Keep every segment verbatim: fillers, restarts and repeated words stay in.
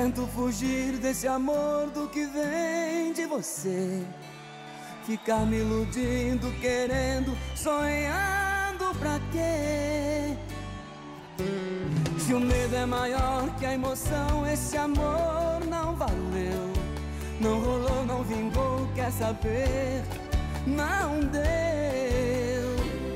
Tento fugir desse amor do que vem de você, ficar me iludindo, querendo, sonhando pra quê? Se o medo é maior que a emoção, esse amor não valeu. Não rolou, não vingou, quer saber? Não deu.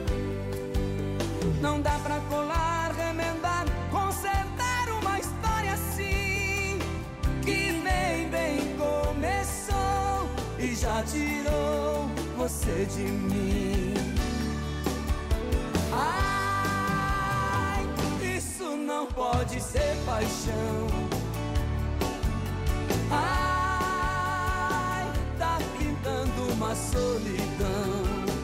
Não dá pra colar, remendar, consertar uma história assim, que nem bem começou e já tirou você de mim. Ai, isso não pode ser paixão. Ai, tá pintando uma solidão.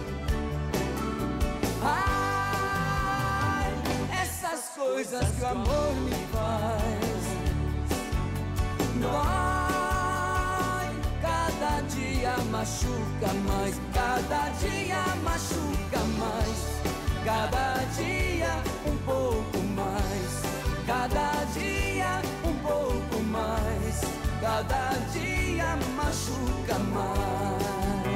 Ai, essas coisas que o amor me faz. Dói, cada dia machuca mais, cada dia machuca mais, cada dia um pouco mais, cada dia um pouco mais, cada dia machuca mais.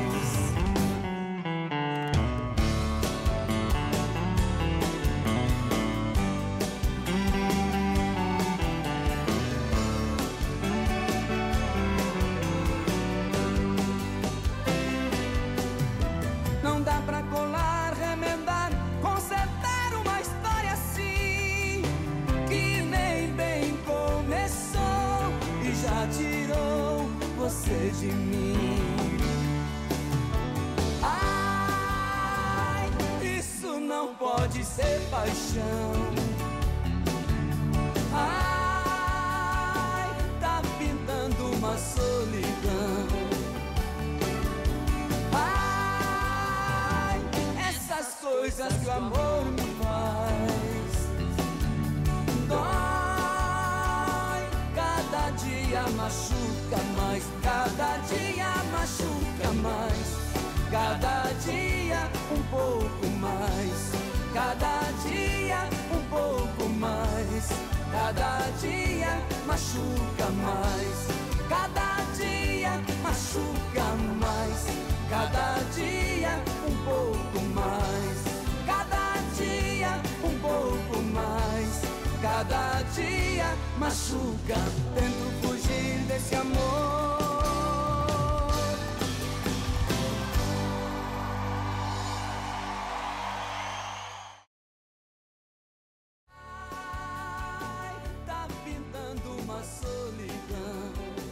Não dá pra colar, remendar, consertar uma história assim, que nem bem começou e já tirou você de mim. Ai, isso não pode ser paixão. Ai, tá pintando uma solidão. Ai, essas coisas que o amor me faz. Dói, cada dia machuca mais, cada dia machuca mais, cada dia um pouco mais, cada dia um pouco mais, cada dia machuca mais, cada dia machuca mais, cada dia um pouco mais, cada dia um pouco mais, cada dia machuca. Tento fugir desse amor. Ai, tá pintando uma solidão.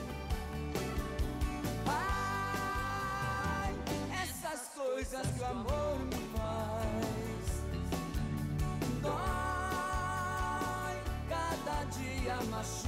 Ai, essas coisas que o amor me faz. Dói, cada dia machuca